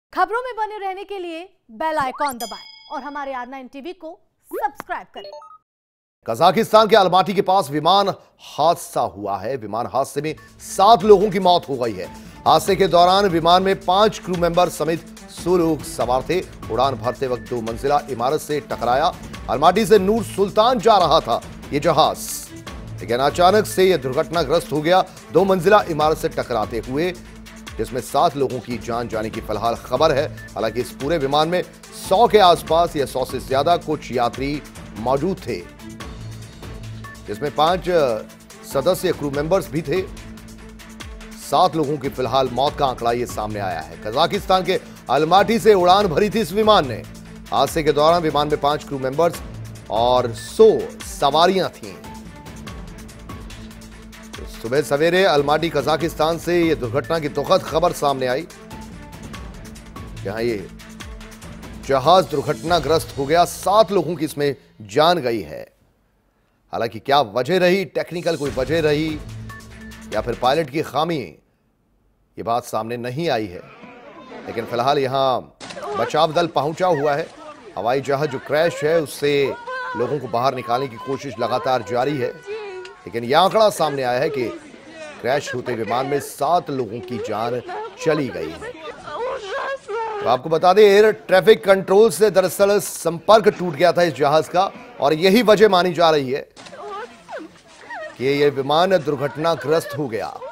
खबरों में बने रहने के लिए बेल आइकॉन दबाएं और हमारे R9 टीवी को सब्सक्राइब करें। कजाकिस्तान के अलमाटी के पास विमान हादसा हुआ है। विमान हादसे में 7 लोगों की मौत हो गई है। हादसे के दौरान विमान में 5 क्रू मेंबर समेत 100 लोग सवार थे। उड़ान भरते वक्त 2 मंजिला इमारत से टकराया। अलमाटी से नूर सुल्तान जा रहा था ये जहाज, लेकिन अचानक से यह दुर्घटनाग्रस्त हो गया 2 मंजिला इमारत से टकराते हुए, जिसमें 7 लोगों की जान जाने की फिलहाल खबर है। हालांकि इस पूरे विमान में 100 के आसपास या 100 से ज्यादा कुछ यात्री मौजूद थे, जिसमें 5 सदस्य क्रू मेंबर्स भी थे। 7 लोगों की फिलहाल मौत का आंकड़ा यह सामने आया है। कजाकिस्तान के अलमाटी से उड़ान भरी थी इस विमान ने। हादसे के दौरान विमान में 5 क्रू मेंबर्स और 100 सवारियां थीं। सुबह सवेरे अलमाटी कजाकिस्तान से यह दुर्घटना की दुखद खबर सामने आई, जहां ये जहाज दुर्घटनाग्रस्त हो गया। 7 लोगों की इसमें जान गई है। हालांकि क्या वजह रही, टेक्निकल कोई वजह रही या फिर पायलट की खामी, ये बात सामने नहीं आई है। लेकिन फिलहाल यहां बचाव दल पहुंचा हुआ है। हवाई जहाज जो क्रैश है उससे लोगों को बाहर निकालने की कोशिश लगातार जारी है। लेकिन यह आंकड़ा सामने आया है कि क्रैश होते विमान में 7 लोगों की जान चली गई है। तो आपको बता दें, एयर ट्रैफिक कंट्रोल से दरअसल संपर्क टूट गया था इस जहाज का, और यही वजह मानी जा रही है कि यह विमान दुर्घटनाग्रस्त हो गया।